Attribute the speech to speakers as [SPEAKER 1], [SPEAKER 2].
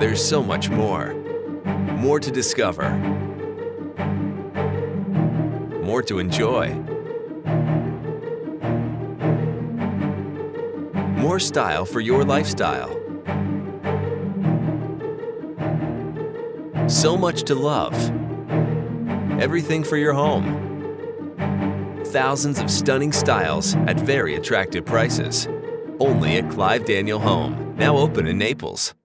[SPEAKER 1] there's so much more. More to discover. More to enjoy. More style for your lifestyle. So much to love. Everything for your home. Thousands of stunning styles at very attractive prices. Only at Clive Daniel Home, now open in Naples.